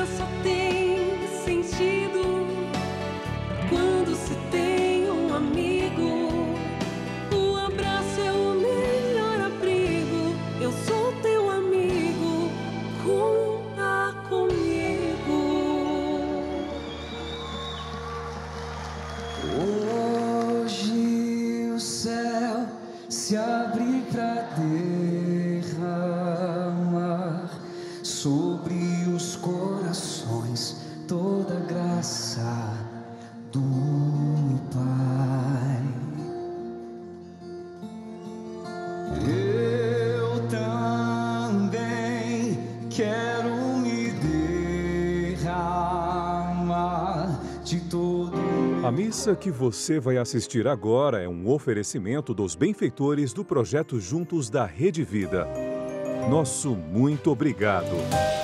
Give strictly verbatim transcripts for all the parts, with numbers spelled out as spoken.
vida só tem sentido quando se tem um amigo. O abraço é o melhor abrigo. Eu sou teu amigo, conta comigo. Hoje o céu se abre pra derramar sobre os corações toda a graça do Pai. Eu também quero me derramar de todo. A missa que você vai assistir agora é um oferecimento dos benfeitores do projeto Juntos da Rede Vida. Nosso muito obrigado.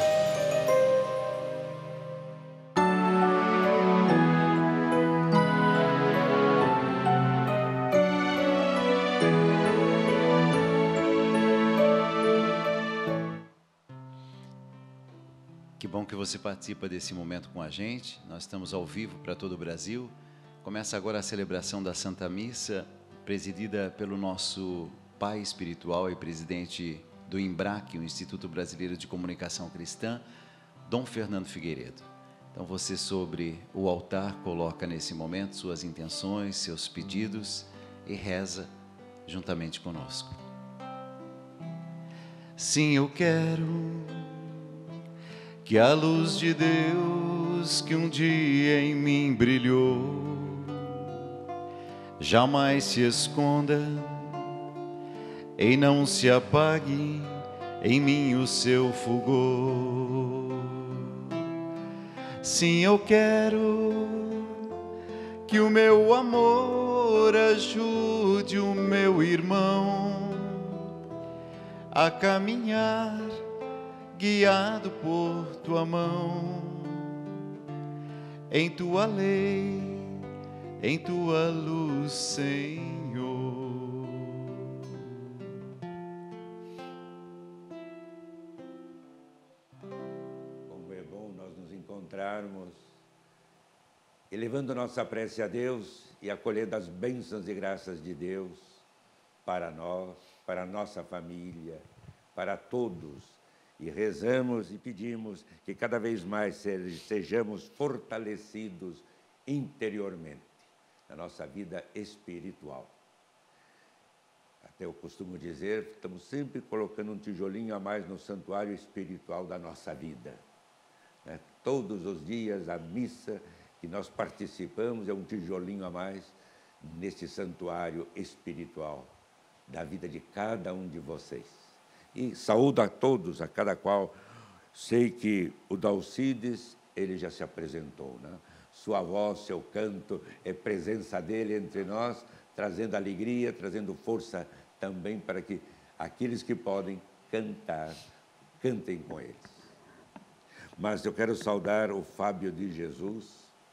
Que bom que você participa desse momento com a gente. Nós estamos ao vivo para todo o Brasil. Começa agora a celebração da Santa Missa, presidida pelo nosso pai espiritual e presidente do IMBRAC, o Instituto Brasileiro de Comunicação Cristã, Dom Fernando Figueiredo. Então você, sobre o altar, coloca nesse momento suas intenções, seus pedidos e reza juntamente conosco. Sim, eu quero que a luz de Deus que um dia em mim brilhou jamais se esconda e não se apague em mim o seu fulgor. Sim, eu quero que o meu amor ajude o meu irmão a caminhar guiado por tua mão, em tua lei, em tua luz, Senhor. Como é bom nós nos encontrarmos, elevando nossa prece a Deus e acolhendo as bênçãos e graças de Deus para nós, para a nossa família, para todos. E rezamos e pedimos que cada vez mais sejamos fortalecidos interiormente na nossa vida espiritual. Até eu costumo dizer, estamos sempre colocando um tijolinho a mais no santuário espiritual da nossa vida, né? Todos os dias a missa que nós participamos é um tijolinho a mais nesse santuário espiritual da vida de cada um de vocês. E saúdo a todos, a cada qual. Sei que o Dalcides, ele já se apresentou, né? Sua voz, seu canto, é presença dele entre nós, trazendo alegria, trazendo força também para que aqueles que podem cantar, cantem com eles. Mas eu quero saudar o Fábio de Jesus,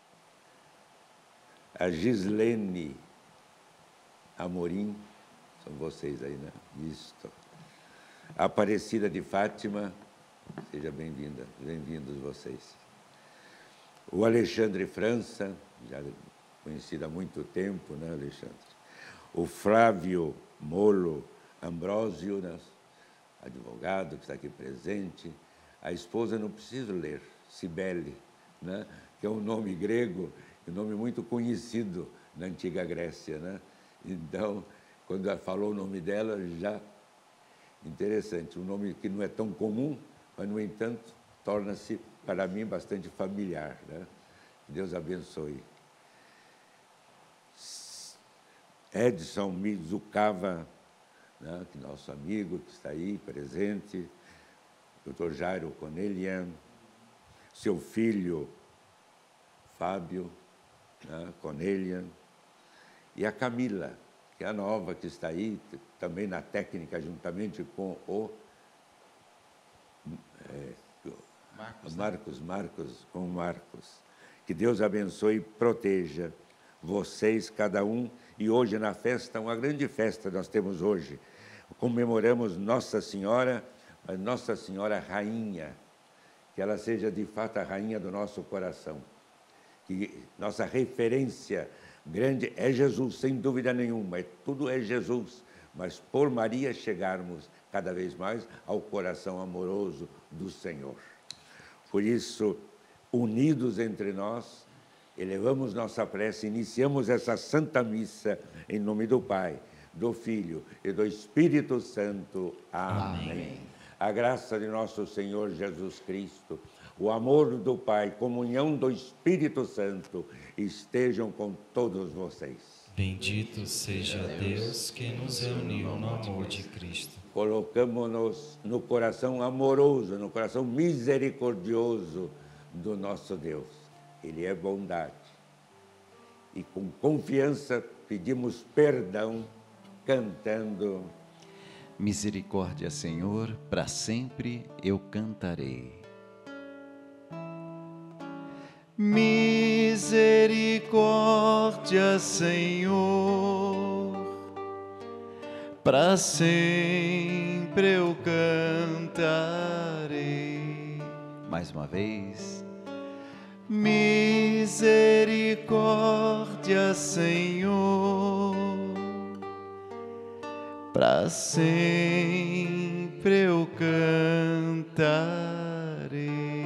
a Gislene Amorim, são vocês aí, né? Isto. A Aparecida de Fátima, seja bem-vinda, bem-vindos vocês. O Alexandre França, já conhecido há muito tempo, né, Alexandre? O Flávio Molo Ambrósio, né, advogado que está aqui presente. A esposa, não preciso ler, Cibele, né, que é um nome grego, um nome muito conhecido na antiga Grécia, né? Então, quando ela falou o nome dela, já... Interessante, um nome que não é tão comum, mas, no entanto, torna-se, para mim, bastante familiar, né? Deus abençoe. Edson Mizucava, né, que nosso amigo que está aí presente, doutor Jairo Conelian, seu filho, Fábio, né, Conelian, e a Camila, que é a nova que está aí, também na técnica, juntamente com o é, Marcos, Marcos, Marcos, com o Marcos. Que Deus abençoe e proteja vocês, cada um. E hoje na festa, uma grande festa nós temos hoje. Comemoramos Nossa Senhora, a Nossa Senhora Rainha, que ela seja de fato a rainha do nosso coração. Que nossa referência grande é Jesus, sem dúvida nenhuma, é, tudo é Jesus, mas por Maria chegarmos cada vez mais ao coração amoroso do Senhor. Por isso, unidos entre nós, elevamos nossa prece, iniciamos essa Santa Missa em nome do Pai, do Filho e do Espírito Santo. Amém. Amém. A graça de nosso Senhor Jesus Cristo, o amor do Pai, comunhão do Espírito Santo, estejam com todos vocês. Bendito seja Deus que nos uniu no amor de Cristo. Colocamos-nos no coração amoroso, no coração misericordioso do nosso Deus. Ele é bondade. E com confiança pedimos perdão, cantando: misericórdia, Senhor, para sempre eu cantarei. Misericórdia, Senhor, para sempre eu cantarei. Mais uma vez. Misericórdia, Senhor, para sempre eu cantarei.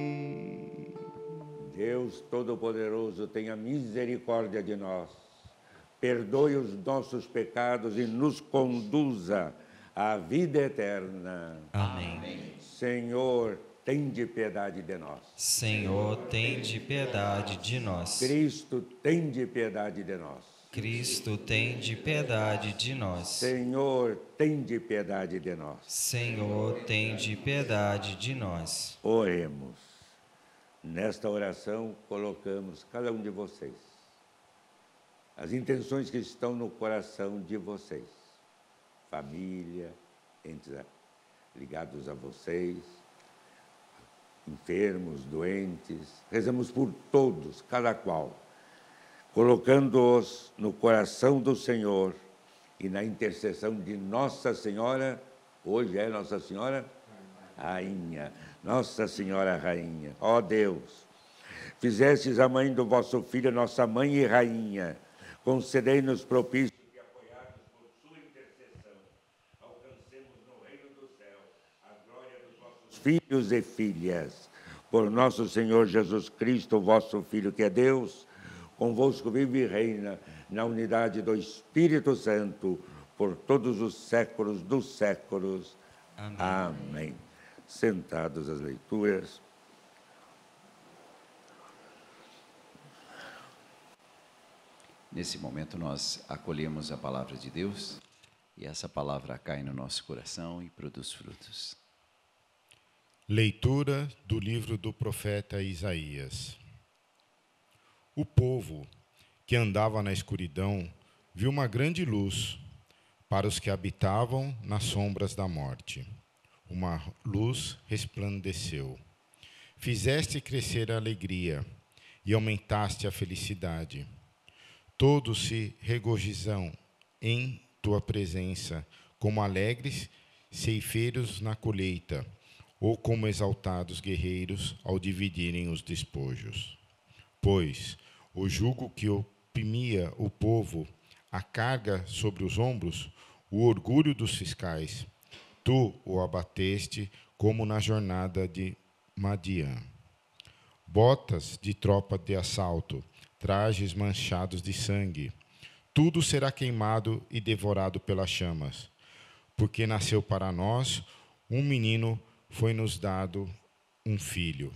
Deus Todo-Poderoso, tenha misericórdia de nós, perdoe os nossos pecados e nos conduza à vida eterna. Amém. Senhor, tende piedade de nós. Senhor, tende piedade de nós. Cristo, tende piedade de nós. Cristo, tende piedade de nós. Senhor, tende piedade de nós. Senhor, tende piedade de nós. Oremos. Nesta oração, colocamos cada um de vocês, as intenções que estão no coração de vocês, família, entes ligados a vocês, enfermos, doentes, rezamos por todos, cada qual, colocando-os no coração do Senhor e na intercessão de Nossa Senhora, hoje é Nossa Senhora Rainha, Nossa Senhora Rainha. Ó Deus, fizestes a mãe do vosso Filho, nossa mãe e rainha, concedei-nos propício que, apoiados por sua intercessão, alcancemos no reino do céu a glória dos vossos filhos e filhas. Por nosso Senhor Jesus Cristo, vosso Filho, que é Deus, convosco vive e reina na unidade do Espírito Santo, por todos os séculos dos séculos. Amém. Amém. Sentados às leituras. Nesse momento nós acolhemos a palavra de Deus e essa palavra cai no nosso coração e produz frutos. Leitura do livro do profeta Isaías. O povo que andava na escuridão viu uma grande luz. Para os que habitavam nas sombras da morte, uma luz resplandeceu. Fizeste crescer a alegria e aumentaste a felicidade. Todos se regozijam em tua presença, como alegres ceifeiros na colheita, ou como exaltados guerreiros ao dividirem os despojos. Pois o jugo que oprimia o povo, a carga sobre os ombros, o orgulho dos fiscais, tu o abateste como na jornada de Madiã. Botas de tropa de assalto, trajes manchados de sangue, tudo será queimado e devorado pelas chamas, porque nasceu para nós um menino, foi-nos dado um filho.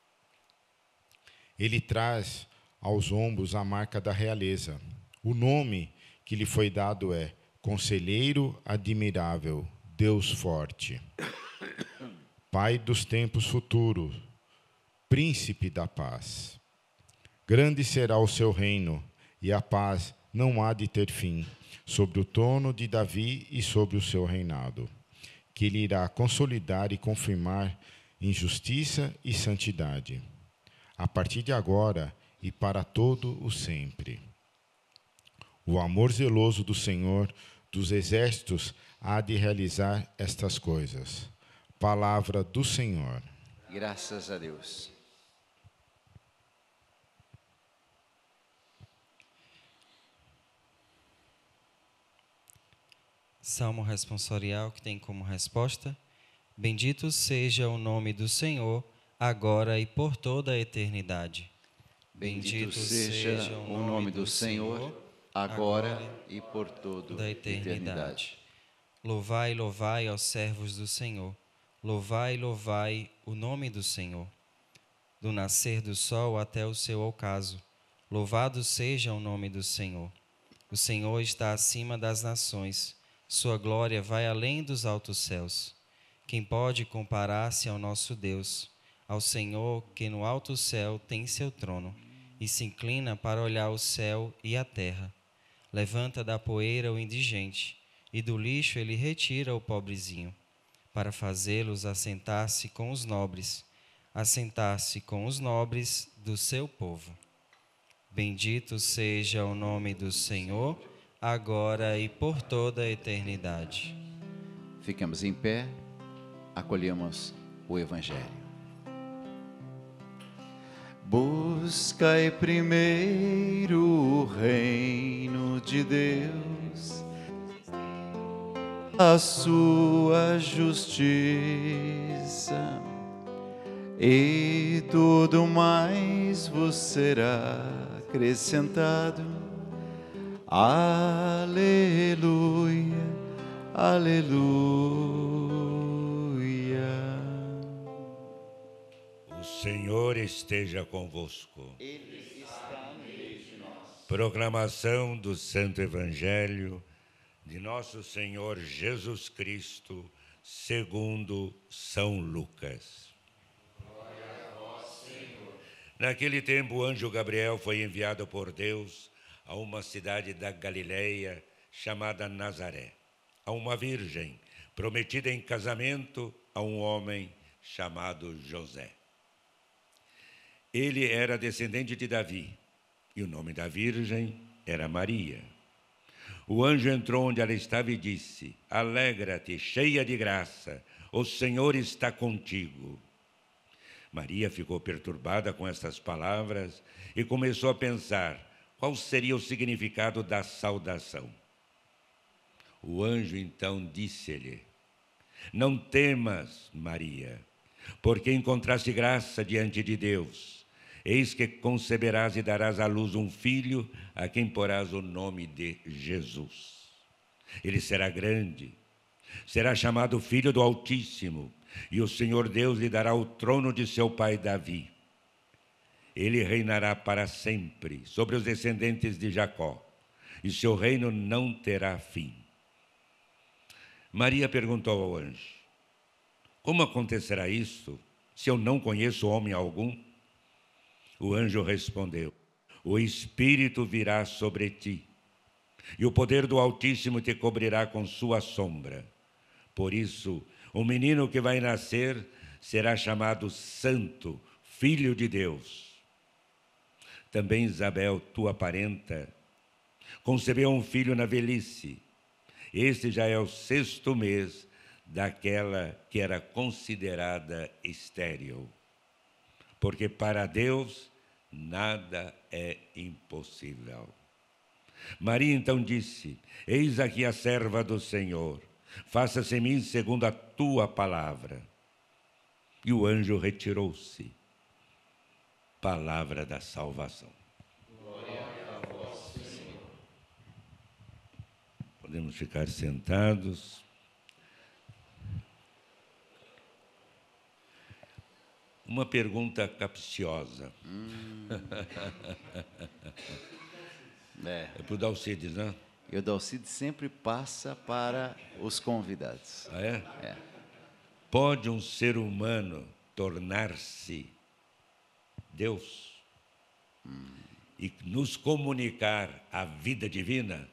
Ele traz aos ombros a marca da realeza. O nome que lhe foi dado é Conselheiro Admirável, Deus Forte, Pai dos tempos futuros, Príncipe da paz. Grande será o seu reino, e a paz não há de ter fim, sobre o trono de Davi e sobre o seu reinado, que ele irá consolidar e confirmar em justiça e santidade, a partir de agora e para todo o sempre. O amor zeloso do Senhor dos exércitos há de realizar estas coisas. Palavra do Senhor. Graças a Deus. Salmo responsorial que tem como resposta: Bendito seja o nome do Senhor, agora e por toda a eternidade. Bendito seja o nome do Senhor, agora e por toda da a eternidade. eternidade. Louvai, louvai, ó servos do Senhor. Louvai, louvai o nome do Senhor. Do nascer do sol até o seu ocaso. Louvado seja o nome do Senhor. O Senhor está acima das nações. Sua glória vai além dos altos céus. Quem pode comparar-se ao nosso Deus, ao Senhor que no alto céu tem seu trono e se inclina para olhar o céu e a terra? Levanta da poeira o indigente e do lixo ele retira o pobrezinho, para fazê-los assentar-se com os nobres, assentar-se com os nobres do seu povo. Bendito seja o nome do Senhor, agora e por toda a eternidade. Ficamos em pé, acolhemos o Evangelho. Buscai primeiro o reino de Deus, a sua justiça, e tudo mais vos será acrescentado. Aleluia, aleluia. O Senhor esteja convosco. Ele está no meio de nós. Proclamação do Santo Evangelho de nosso Senhor Jesus Cristo, segundo São Lucas. Glória a vós, Senhor. Naquele tempo, o anjo Gabriel foi enviado por Deus a uma cidade da Galileia chamada Nazaré, a uma virgem prometida em casamento a um homem chamado José. Ele era descendente de Davi, e o nome da virgem era Maria. O anjo entrou onde ela estava e disse: Alegra-te, cheia de graça, o Senhor está contigo. Maria ficou perturbada com estas palavras e começou a pensar qual seria o significado da saudação. O anjo então disse-lhe: Não temas, Maria, porque encontraste graça diante de Deus. Eis que conceberás e darás à luz um filho, a quem porás o nome de Jesus. Ele será grande, será chamado Filho do Altíssimo, e o Senhor Deus lhe dará o trono de seu pai Davi. Ele reinará para sempre sobre os descendentes de Jacó, e seu reino não terá fim. Maria perguntou ao anjo: Como acontecerá isso, se eu não conheço homem algum? O anjo respondeu: O Espírito virá sobre ti, e o poder do Altíssimo te cobrirá com sua sombra. Por isso, o menino que vai nascer será chamado Santo, Filho de Deus. Também Isabel, tua parenta, concebeu um filho na velhice. Este já é o sexto mês daquela que era considerada estéril. Porque para Deus nada é impossível. Maria então disse: Eis aqui a serva do Senhor, faça-se em mim segundo a tua palavra. E o anjo retirou-se. Palavra da salvação. Glória a vós, Senhor. Podemos ficar sentados. Uma pergunta capciosa. Hum. é. É para o Dalcides, né? E o Dalcides sempre passa para os convidados. Ah, é? É. Pode um ser humano tornar-se Deus hum. e nos comunicar a vida divina?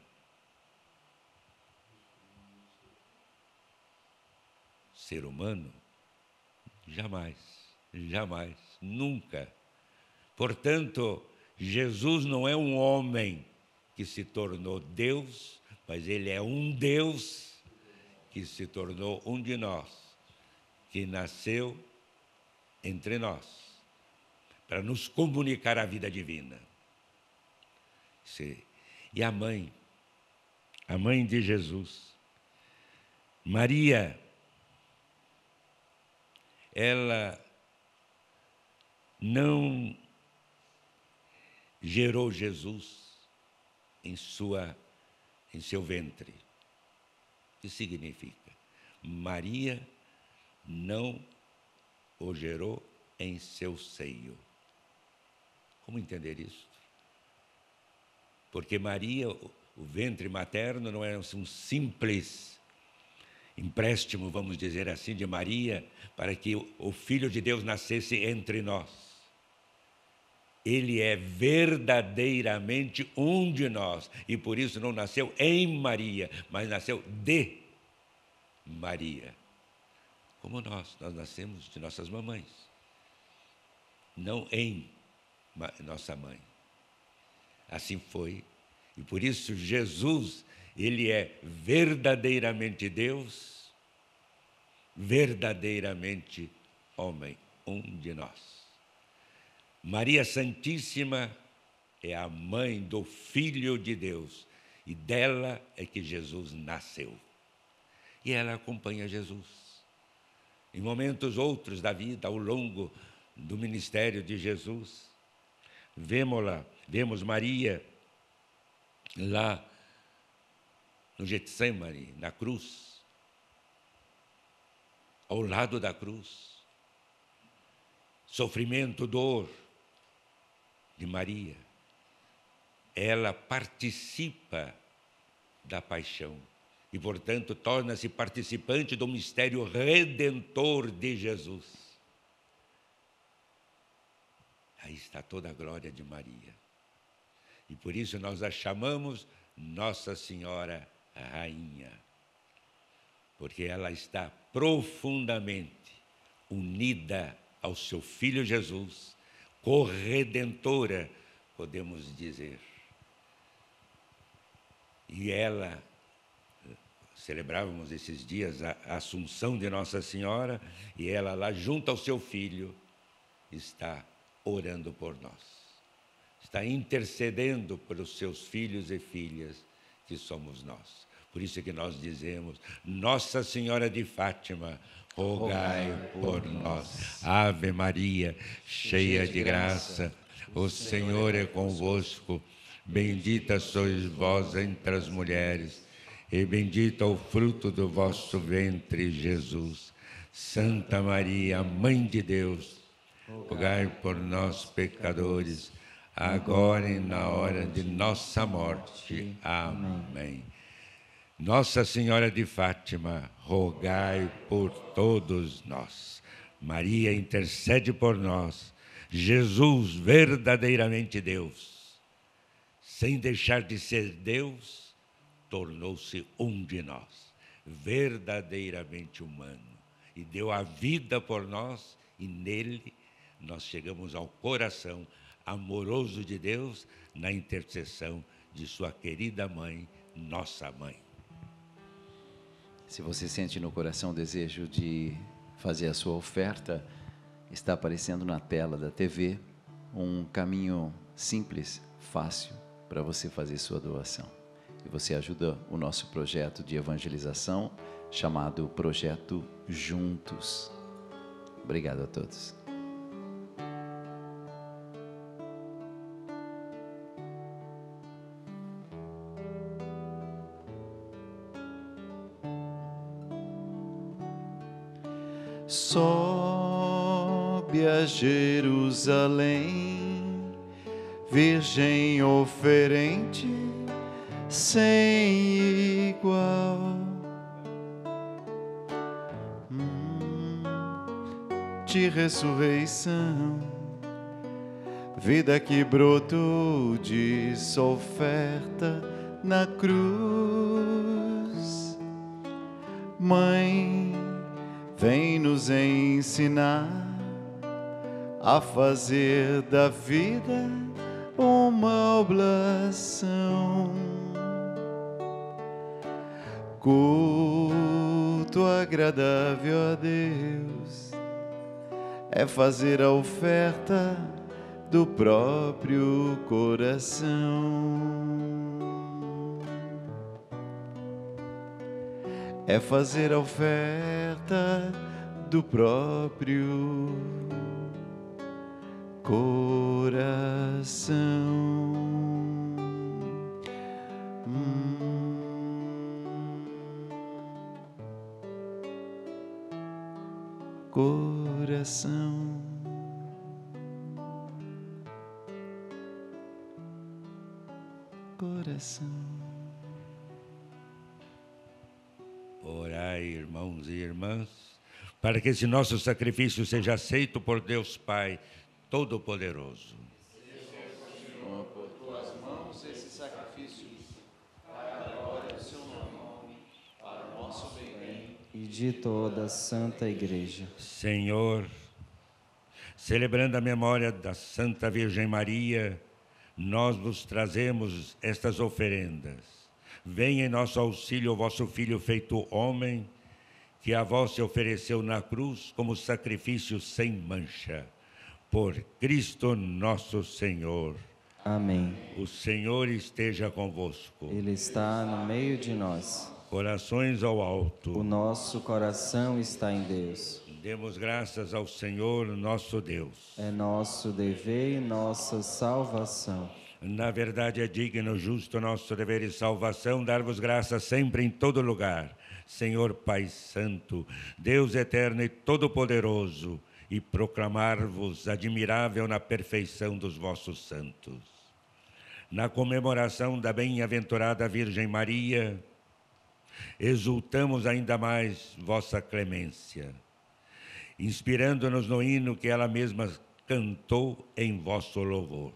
Ser humano? Jamais, jamais, nunca. Portanto, Jesus não é um homem que se tornou Deus, mas ele é um Deus que se tornou um de nós, que nasceu entre nós, para nos comunicar a vida divina. E a mãe, a mãe de Jesus, Maria, ela não gerou Jesus em, sua, em seu ventre. O que significa? Maria não o gerou em seu seio. Como entender isso? Porque Maria, o ventre materno, não é um simples empréstimo, vamos dizer assim, de Maria, para que o Filho de Deus nascesse entre nós. Ele é verdadeiramente um de nós, e por isso não nasceu em Maria, mas nasceu de Maria. Como nós, nós nascemos de nossas mamães, não em nossa mãe. Assim foi, e por isso Jesus, ele é verdadeiramente Deus, verdadeiramente homem, um de nós. Maria Santíssima é a mãe do Filho de Deus, e dela é que Jesus nasceu. E ela acompanha Jesus. Em momentos outros da vida, ao longo do ministério de Jesus, vemos-la, vemos Maria lá no Getsemane, na cruz, ao lado da cruz, sofrimento, dor de Maria. Ela participa da paixão e, portanto, torna-se participante do mistério redentor de Jesus. Aí está toda a glória de Maria. E por isso nós a chamamos Nossa Senhora Rainha, porque ela está profundamente unida ao seu Filho Jesus, corredentora, podemos dizer. E ela, celebrávamos esses dias a Assunção de Nossa Senhora, e ela lá junto ao seu Filho está orando por nós. Está intercedendo pelos seus filhos e filhas, que somos nós. Por isso é que nós dizemos, Nossa Senhora de Fátima, rogai por nós. Ave Maria, cheia de graça, o Senhor é convosco. Bendita sois vós entre as mulheres, e bendito é o fruto do vosso ventre, Jesus. Santa Maria, Mãe de Deus, rogai por nós, pecadores, agora e na hora de nossa morte. Amém. Nossa Senhora de Fátima, rogai por todos nós. Maria intercede por nós. Jesus, verdadeiramente Deus, sem deixar de ser Deus, tornou-se um de nós, verdadeiramente humano, e deu a vida por nós, e nele nós chegamos ao coração amoroso de Deus, na intercessão de sua querida mãe, nossa mãe. Se você sente no coração o desejo de fazer a sua oferta, está aparecendo na tela da T V um caminho simples, fácil, para você fazer sua doação. E você ajuda o nosso projeto de evangelização, chamado Projeto Juntos. Obrigado a todos. Sobe a Jerusalém, Virgem oferente sem igual. Hum, de ressurreição, vida que brotou de sua oferta na cruz. Mãe, vem nos ensinar a fazer da vida uma oblação. Culto agradável a Deus é fazer a oferta do próprio coração. É fazer a oferta do próprio coração. Hum. Coração. Coração. Orai, irmãos e irmãs, para que esse nosso sacrifício seja aceito por Deus Pai Todo-Poderoso. Toma por tuas mãos esse sacrifício, para a glória do seu nome, para o nosso bem e de toda a Santa Igreja. Senhor, celebrando a memória da Santa Virgem Maria, nós vos trazemos estas oferendas. Venha em nosso auxílio o vosso Filho feito homem, que a vós se ofereceu na cruz como sacrifício sem mancha. Por Cristo nosso Senhor. Amém. O Senhor esteja convosco. Ele está no meio de nós. Corações ao alto. O nosso coração está em Deus. Demos graças ao Senhor nosso Deus. É nosso dever e nossa salvação. Na verdade é digno, justo nosso dever e salvação dar-vos graças sempre em todo lugar, Senhor Pai Santo, Deus eterno e todo-poderoso, e proclamar-vos admirável na perfeição dos vossos santos. Na comemoração da bem-aventurada Virgem Maria, exultamos ainda mais vossa clemência, inspirando-nos no hino que ela mesma cantou em vosso louvor.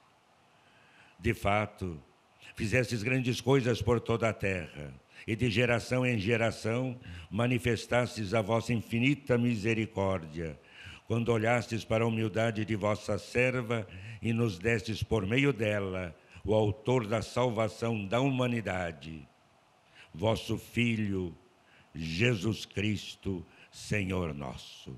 De fato, fizestes grandes coisas por toda a terra, e de geração em geração manifestastes a vossa infinita misericórdia, quando olhastes para a humildade de vossa serva e nos destes por meio dela o autor da salvação da humanidade, vosso Filho, Jesus Cristo, Senhor nosso.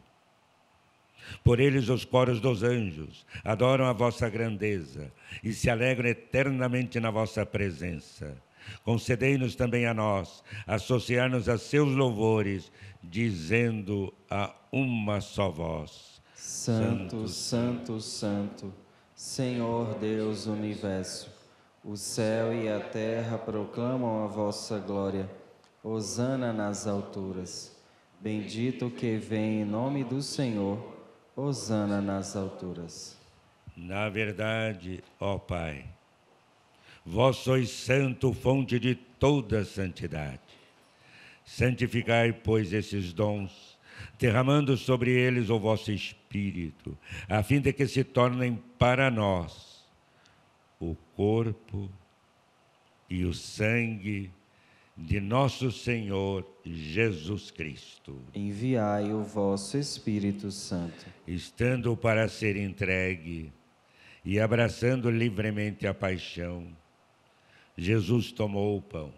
Por eles os coros dos anjos adoram a vossa grandeza e se alegram eternamente na vossa presença. Concedei-nos também a nós associar-nos a seus louvores, dizendo a uma só voz: Santo, Santo, Santo, Senhor Deus do Universo, o céu e a terra proclamam a vossa glória. Hosana nas alturas. Bendito que vem em nome do Senhor. Hosana nas alturas. Na verdade, ó Pai, vós sois santo, fonte de toda santidade. Santificai, pois, esses dons, derramando sobre eles o vosso Espírito, a fim de que se tornem para nós o corpo e o sangue de nosso Senhor Jesus Cristo. Enviai o vosso Espírito Santo. Estando para ser entregue e abraçando livremente a paixão, Jesus tomou o pão,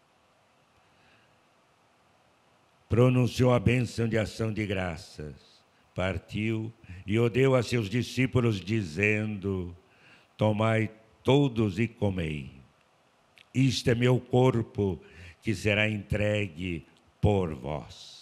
pronunciou a bênção de ação de graças, partiu e o deu a seus discípulos, dizendo: tomai todos e comei. Isto é meu corpo, que será entregue por vós.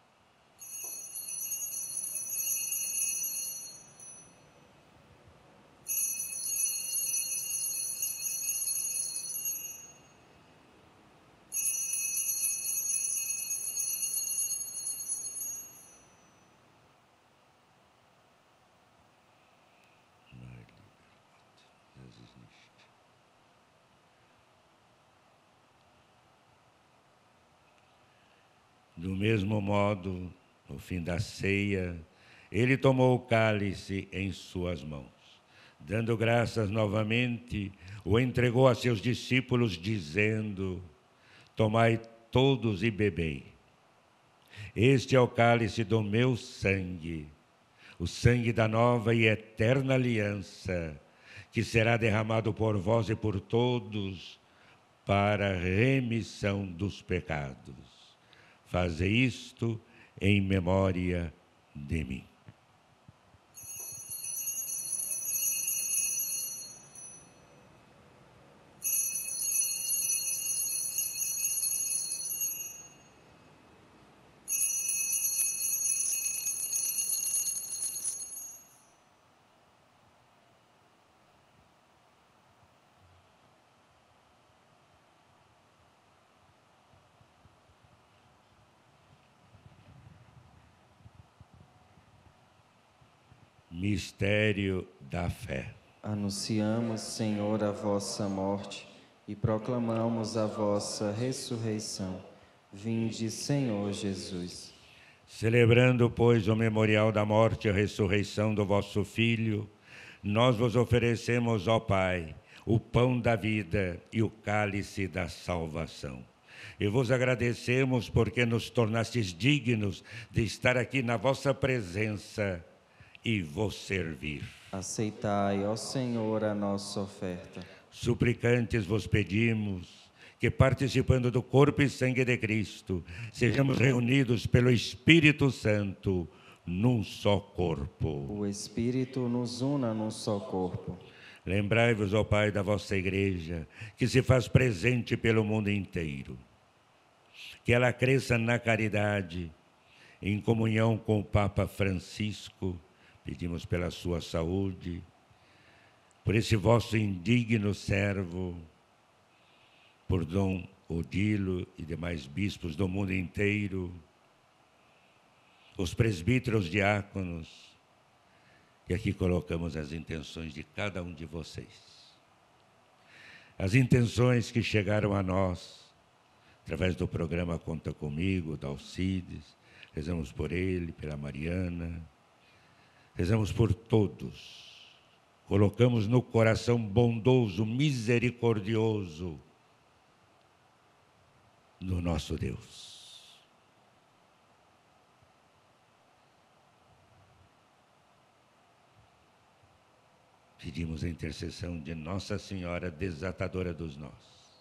Do mesmo modo, no fim da ceia, ele tomou o cálice em suas mãos. Dando graças novamente, o entregou a seus discípulos, dizendo: tomai todos e bebei. Este é o cálice do meu sangue, o sangue da nova e eterna aliança, que será derramado por vós e por todos para a remissão dos pecados. Fazei isto em memória de mim. Mistério da fé. Anunciamos, Senhor, a vossa morte e proclamamos a vossa ressurreição. Vinde, Senhor Jesus. Celebrando, pois, o memorial da morte e a ressurreição do vosso Filho, nós vos oferecemos, ó Pai, o pão da vida e o cálice da salvação. E vos agradecemos porque nos tornastes dignos de estar aqui na vossa presença e vos servir. Aceitai, ó Senhor, a nossa oferta. Suplicantes vos pedimos que, participando do corpo e sangue de Cristo, sejamos reunidos pelo Espírito Santo num só corpo. O Espírito nos una num só corpo. Lembrai-vos, ó Pai, da vossa Igreja, que se faz presente pelo mundo inteiro. Que ela cresça na caridade, em comunhão com o Papa Francisco. Pedimos pela sua saúde, por esse vosso indigno servo, por Dom Odilo e demais bispos do mundo inteiro, os presbíteros diáconos, e aqui colocamos as intenções de cada um de vocês. As intenções que chegaram a nós, através do programa Conta Comigo, da Alcides, rezamos por ele, pela Mariana, rezamos por todos, colocamos no coração bondoso, misericordioso do nosso Deus. Pedimos a intercessão de Nossa Senhora, desatadora dos nós.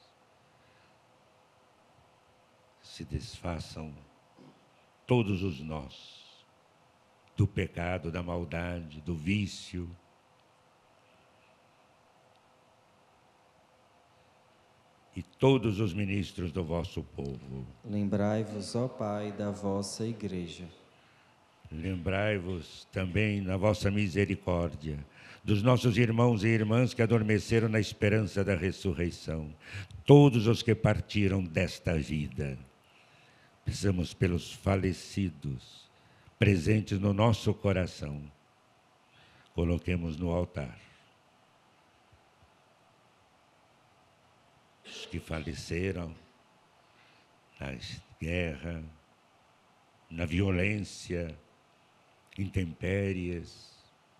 Se desfaçam todos os nós do pecado, da maldade, do vício. E todos os ministros do vosso povo. Lembrai-vos, ó Pai, da vossa Igreja. Lembrai-vos também, na vossa misericórdia, dos nossos irmãos e irmãs que adormeceram na esperança da ressurreição. Todos os que partiram desta vida. Pensamos pelos falecidos, presentes no nosso coração. Coloquemos no altar. Os que faleceram na guerra, na violência, intempéries.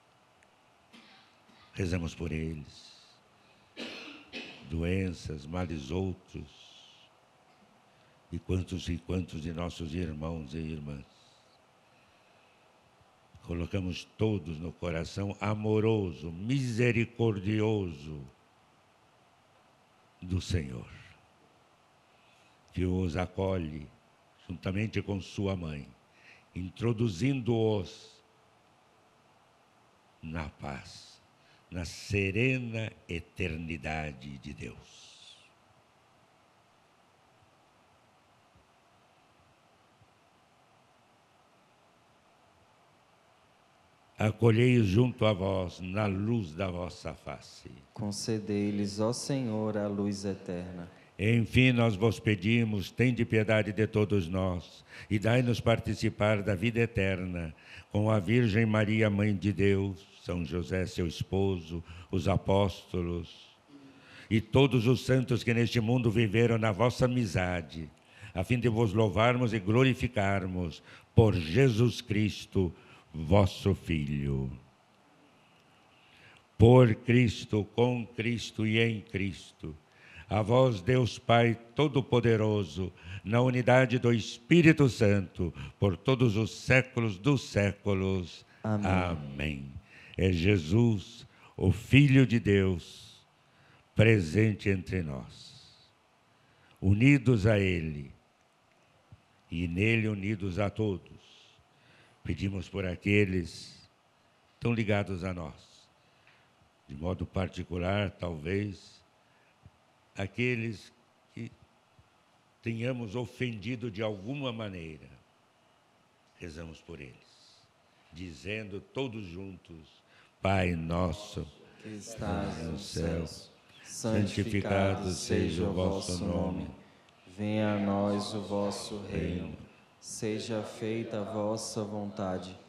Rezamos por eles. Doenças, males outros. E quantos e quantos de nossos irmãos e irmãs. Colocamos todos no coração amoroso, misericordioso do Senhor, que os acolhe juntamente com sua mãe, introduzindo-os na paz, na serena eternidade de Deus. Acolhei-os junto a vós, na luz da vossa face. Concedei-lhes, ó Senhor, a luz eterna. Enfim, nós vos pedimos, tende piedade de todos nós, e dai-nos participar da vida eterna, com a Virgem Maria, Mãe de Deus, São José, seu esposo, os apóstolos, e todos os santos que neste mundo viveram na vossa amizade, a fim de vos louvarmos e glorificarmos por Jesus Cristo, vosso Filho. Por Cristo, com Cristo e em Cristo, a vós, Deus Pai Todo-Poderoso, na unidade do Espírito Santo, por todos os séculos dos séculos. Amém. Amém. É Jesus, o Filho de Deus, presente entre nós, unidos a Ele e nele unidos a todos. Pedimos por aqueles tão ligados a nós, de modo particular, talvez, aqueles que tenhamos ofendido de alguma maneira. Rezamos por eles, dizendo todos juntos: Pai nosso, que estás nos céus, santificado seja o vosso nome. Venha a nós o vosso reino. Seja feita a vossa vontade,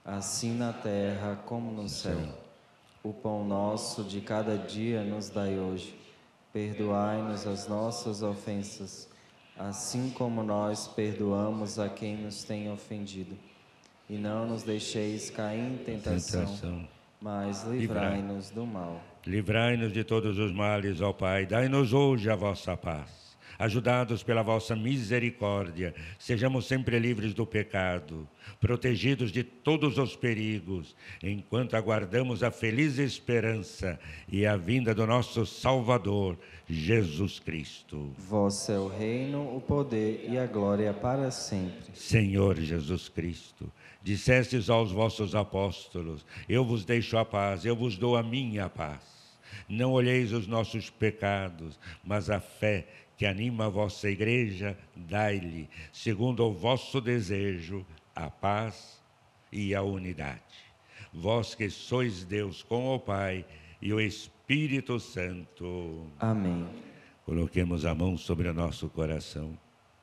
assim na terra como no céu. O pão nosso de cada dia nos dai hoje. Perdoai-nos as nossas ofensas, assim como nós perdoamos a quem nos tem ofendido. E não nos deixeis cair em tentação, Tentação. mas livrai-nos do mal. Livrai-nos de todos os males, ó Pai. Dai-nos hoje a vossa paz. Ajudados pela vossa misericórdia, sejamos sempre livres do pecado, protegidos de todos os perigos, enquanto aguardamos a feliz esperança e a vinda do nosso Salvador, Jesus Cristo. Vosso é o reino, o poder e a glória para sempre. Senhor Jesus Cristo, dissestes aos vossos apóstolos: eu vos deixo a paz, eu vos dou a minha paz. Não olheis os nossos pecados, mas a fé que anima a vossa igreja, dai-lhe, segundo o vosso desejo, a paz e a unidade. Vós que sois Deus com o Pai e o Espírito Santo. Amém. Coloquemos a mão sobre o nosso coração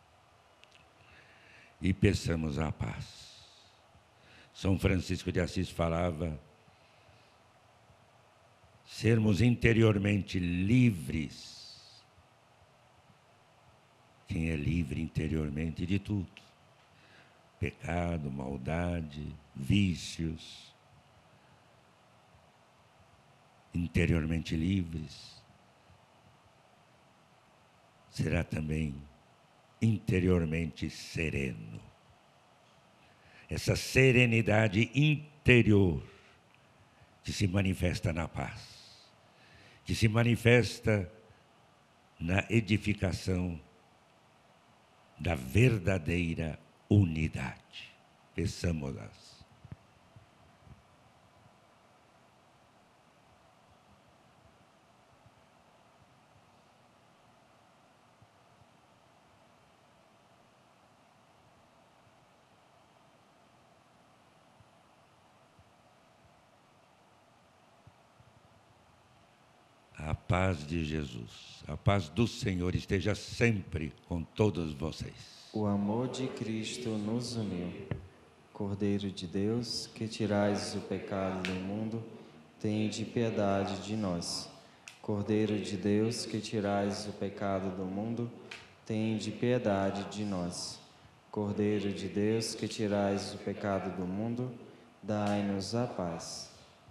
e peçamos a paz. São Francisco de Assis falava: sermos interiormente livres. Quem é livre interiormente de tudo? Pecado, maldade, vícios. Interiormente livres, será também interiormente sereno. Essa serenidade interior que se manifesta na paz, que se manifesta na edificação da verdadeira unidade. Peçamos-las. A paz de Jesus, a paz do Senhor esteja sempre com todos vocês. O amor de Cristo nos uniu. Cordeiro de Deus, que tirais o pecado do mundo, tende piedade de nós. Cordeiro de Deus, que tirais o pecado do mundo, tende piedade de nós. Cordeiro de Deus, que tirais o pecado do mundo, dai-nos a paz.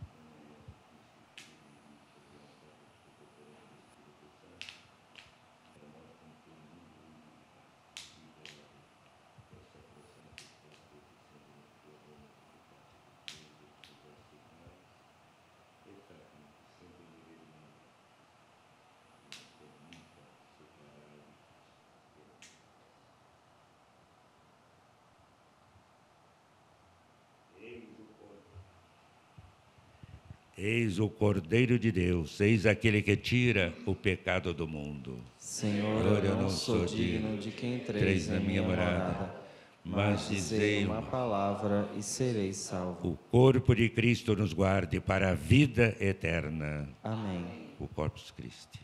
Eis o Cordeiro de Deus, eis aquele que tira o pecado do mundo. Senhor, eu não sou digno de que entreis na minha morada, mas dizei uma palavra e serei salvo. O corpo de Cristo nos guarde para a vida eterna. Amém. O Corpus Christi.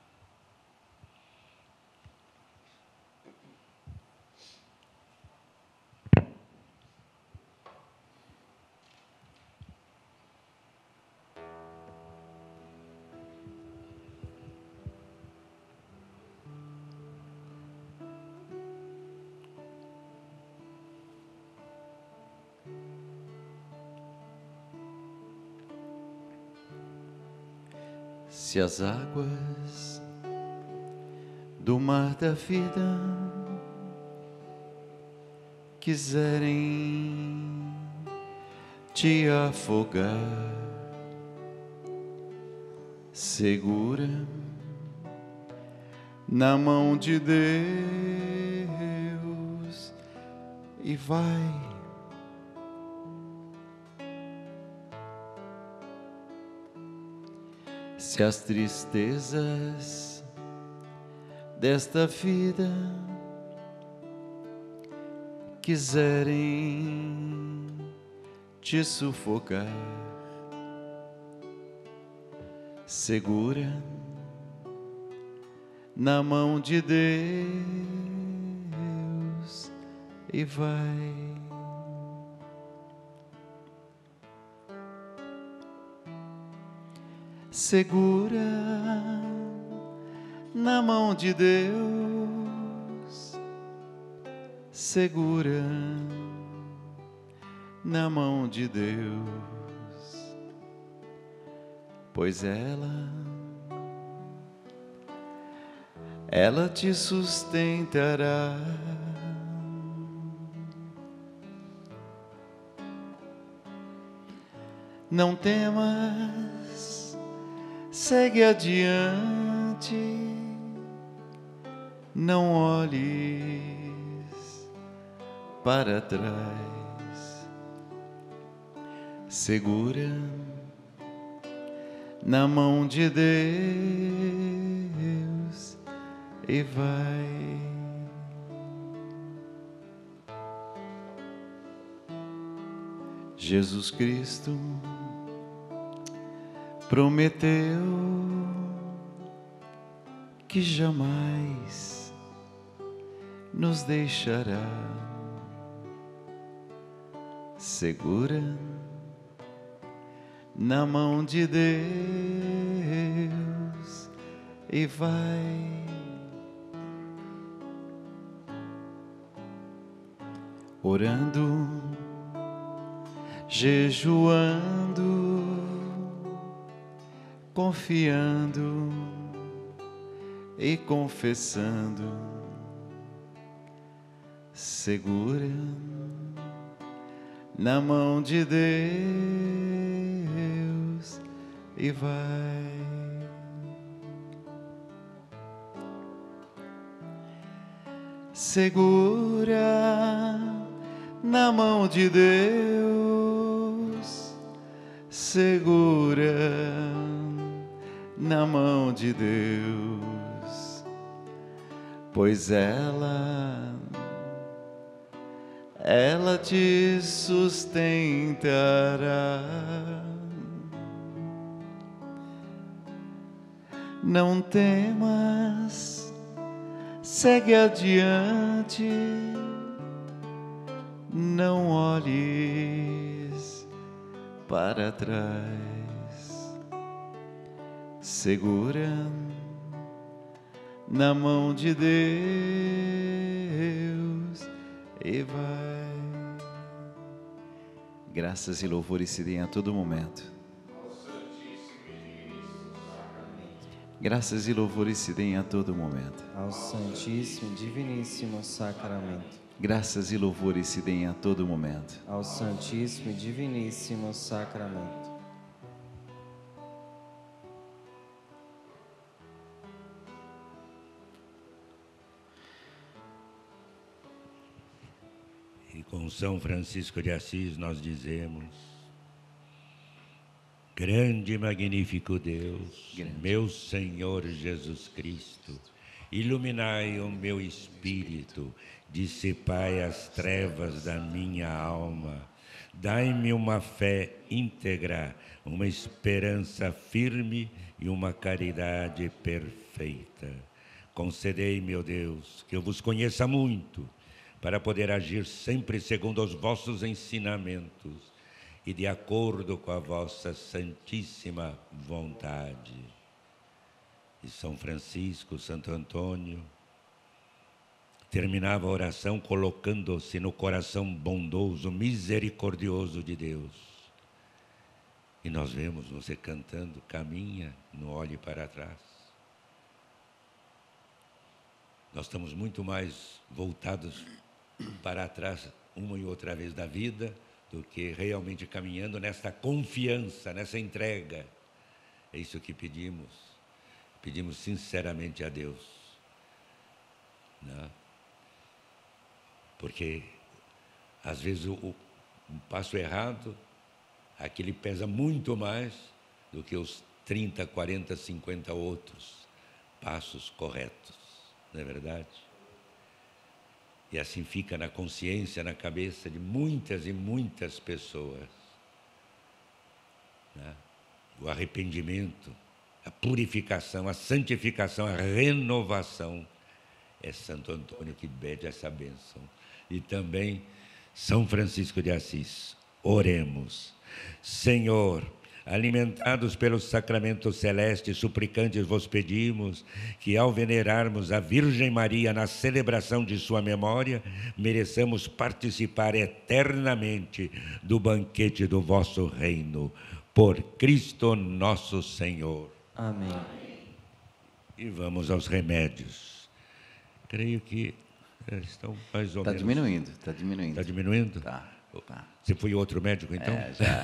Se as águas do mar da vida quiserem te afogar, segura na mão de Deus e vai. Se as tristezas desta vida quiserem te sufocar, segura na mão de Deus e vai. segura na mão de Deus, segura na mão de Deus, pois ela, ela te sustentará. Não temas, segue adiante, não olhes para trás, segura na mão de Deus e vai. Jesus Cristo prometeu que jamais nos deixará, segura na mão de Deus e vai. Orando, jejuando, confiando e confessando, segura na mão de Deus e vai. Segura na mão de Deus, segura na mão de Deus, pois ela, ela te sustentará. Não temas, segue adiante, não olhes para trás, segura na mão de Deus e vai. Graças e louvores se deem a todo momento. Graças e louvores se deem a todo momento. Ao Santíssimo e Diviníssimo Sacramento. Graças e louvores se deem a todo momento. Ao Santíssimo e Diviníssimo Sacramento. E com São Francisco de Assis nós dizemos: grande e magnífico Deus, grande. Meu Senhor Jesus Cristo, iluminai o meu espírito, dissipai as trevas da minha alma, dai-me uma fé íntegra, uma esperança firme e uma caridade perfeita. Concedei, meu Deus, que eu vos conheça muito, para poder agir sempre segundo os vossos ensinamentos e de acordo com a vossa santíssima vontade. E São Francisco, Santo Antônio, terminava a oração colocando-se no coração bondoso, misericordioso de Deus. E nós vemos você cantando, caminha, não olhe para trás. Nós estamos muito mais voltados para trás uma e outra vez da vida do que realmente caminhando nessa confiança, nessa entrega. É isso que pedimos. Pedimos sinceramente a Deus. Né? Porque, às vezes, o, o um passo errado, aquele pesa muito mais do que os trinta, quarenta, cinquenta outros passos corretos. Não é verdade? E assim fica na consciência, na cabeça de muitas e muitas pessoas. Né? O arrependimento, a purificação, a santificação, a renovação. É Santo Antônio que pede essa bênção. E também São Francisco de Assis. Oremos. Senhor, alimentados pelos sacramentos celestes, suplicantes vos pedimos que, ao venerarmos a Virgem Maria na celebração de sua memória, mereçamos participar eternamente do banquete do vosso reino. Por Cristo nosso Senhor. Amém. E vamos aos remédios. Creio que estão mais ou Tá menos... diminuindo, está diminuindo. Está diminuindo? Tá, tá. Você foi outro médico, então? É, já.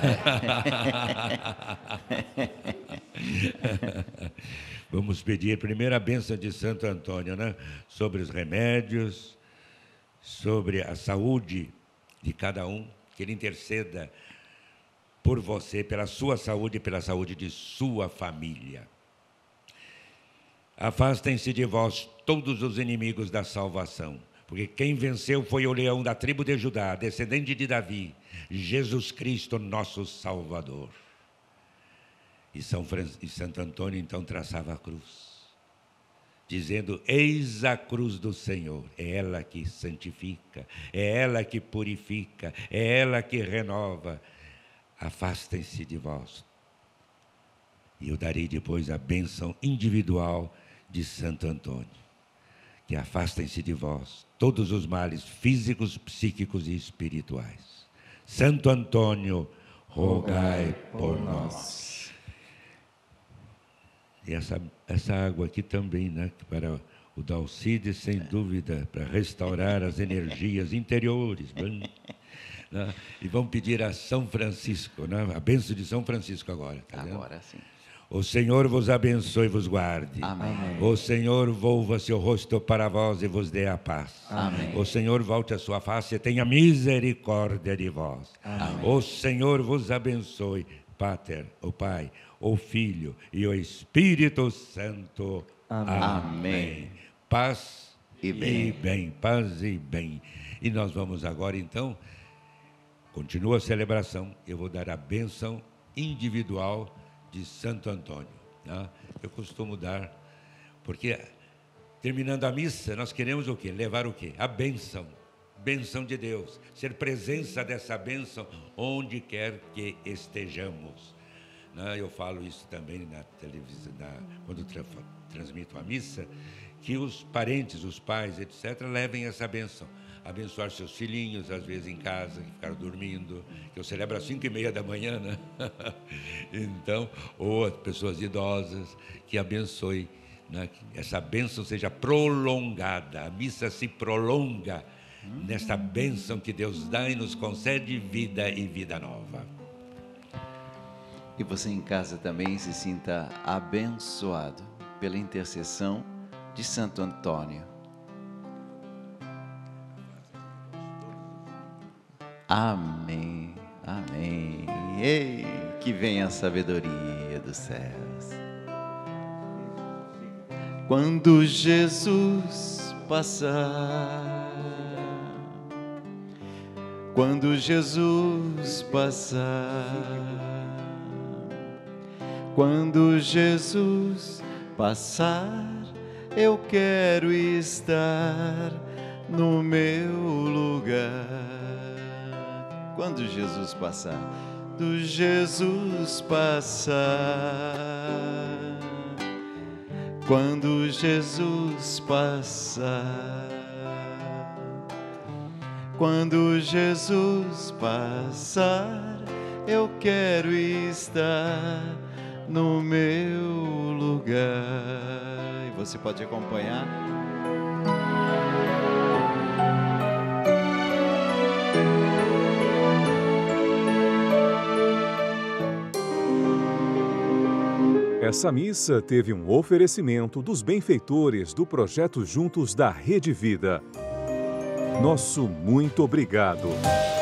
Vamos pedir primeiro a bênção de Santo Antônio, né? Sobre os remédios, sobre a saúde de cada um, que ele interceda por você, pela sua saúde e pela saúde de sua família. Afastem-se de vós todos os inimigos da salvação, porque quem venceu foi o leão da tribo de Judá, descendente de Davi, Jesus Cristo, nosso Salvador. E, São Fran... e Santo Antônio então traçava a cruz, dizendo: eis a cruz do Senhor, é ela que santifica, é ela que purifica, é ela que renova. Afastem-se de vós. E eu darei depois a bênção individual de Santo Antônio. Que afastem-se de vós todos os males físicos, psíquicos e espirituais. Santo Antônio, rogai por nós. E essa, essa água aqui também, né? Para o Dalcides, sem dúvida, para restaurar as energias interiores. Né? E vamos pedir a São Francisco, né? A bênção de São Francisco agora. Tá Agora sim. O Senhor vos abençoe e vos guarde. Amém. O Senhor volva seu rosto para vós e vos dê a paz. Amém. O Senhor volte a sua face e tenha misericórdia de vós. Amém. O Senhor vos abençoe, Pater, o Pai, o Filho e o Espírito Santo. Amém. Amém. Paz E bem. e bem. Paz e bem. E nós vamos agora, então, continua a celebração. Eu vou dar a bênção individual de Santo Antônio. Né? Eu costumo dar, porque terminando a missa, nós queremos o quê? Levar o quê? A bênção. Bênção de Deus. Ser presença dessa bênção onde quer que estejamos. Né? Eu falo isso também na televisão, na, quando tra transmito a missa, que os parentes, os pais, etcétera, levem essa bênção. Abençoar seus filhinhos, às vezes em casa, que ficaram dormindo, que eu celebro às cinco e meia da manhã, né? Então, ou as pessoas idosas, que abençoe, né? Que essa bênção seja prolongada, a missa se prolonga nesta bênção que Deus dá e nos concede vida e vida nova. E você em casa também se sinta abençoado pela intercessão de Santo Antônio. Amém, amém. Ei, que venha a sabedoria dos céus. Quando Jesus passar, quando Jesus passar, quando Jesus passar, eu quero estar no meu lugar. Quando Jesus passar, do Jesus passar, quando Jesus passar, quando Jesus passar, eu quero estar no meu lugar. E você pode acompanhar. Essa missa teve um oferecimento dos benfeitores do projeto Juntos da Rede Vida. Nosso muito obrigado.